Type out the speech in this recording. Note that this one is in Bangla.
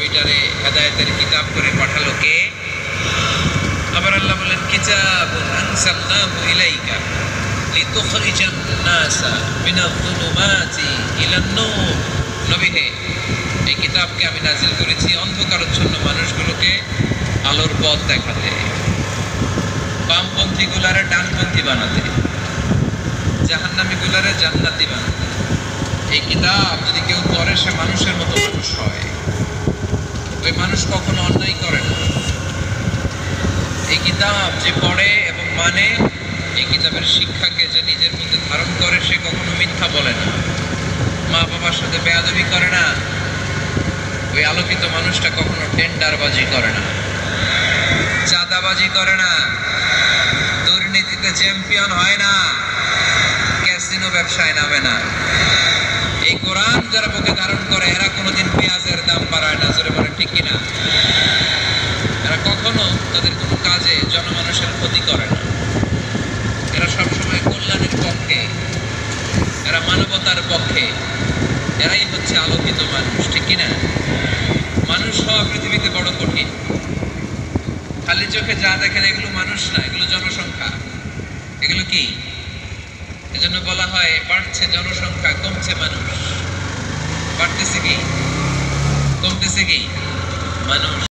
ওইটারে হেদায়েতের কিতাব করে পাঠালো কে? আবার আল্লাহ বলেন কিতাবুন আনসালনাহু ইলাইকা লিতুখরিজান নাসা মিনাজ-যুলুমাতি ইলান-নূর। নবী হে, এই কিতাবকে আমি নাজিল করেছি অন্ধকারাচ্ছন্ন মানুষগুলোকে আলোর পথ দেখাতে, বামপন্থী গুলারে ডানপন্থী বানাতে, জাহান্নামী গুলারে জান্নাতি বানাতে। এই কিতাব যদি কেউ পড়ে সে মানুষের মতো মানুষ হয়। ওই মানুষ কখনো অন্যায় করে না। এই কিতাব যে পড়ে এবং মানে, এই কিতাবের শিক্ষাকে যে নিজের মধ্যে ধারণ করে, সে কখনো মিথ্যা বলে না, মা বাবার সাথে বেয়াদবি করে না। ওই আলোকিত মানুষটা কখনো টেন্ডারবাজি করে না, চাঁদাবাজি করে না, দুর্নীতিতে চ্যাম্পিয়ন হয় না, ক্যাসিনো ব্যবসায় নামে না। এই কোরআন যারা বুকে ধারণ করে এরা কোনোদিন পেঁয়াজের দাম বাড়ায় না, জোরে বলে ঠিক কিনা? এরা কখনো তাদের কোনো কাজে জনমানুষের ক্ষতি করে না। এরা সবসময় কল্যাণের পক্ষে, এরা মানবতার পক্ষে। এরাই হচ্ছে আলোকিত মানুষ, ঠিক কিনা? মানুষ হওয়া পৃথিবীতে বড় কঠিন। খালি চোখে যা দেখেন এগুলো মানুষ না, এগুলো জনসংখ্যা। এগুলো কি? এজন্য বলা হয় বাড়ছে জনসংখ্যা, কমছে মানুষ। বাড়তেছে কি, কমতেছে কি? মানুষ।